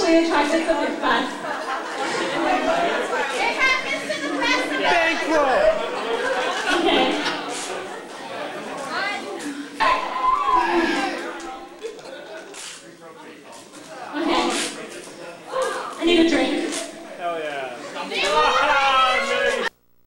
sexually attracted to this bus. It happens to the best of us. Bankroll! Okay. Okay. I need a drink.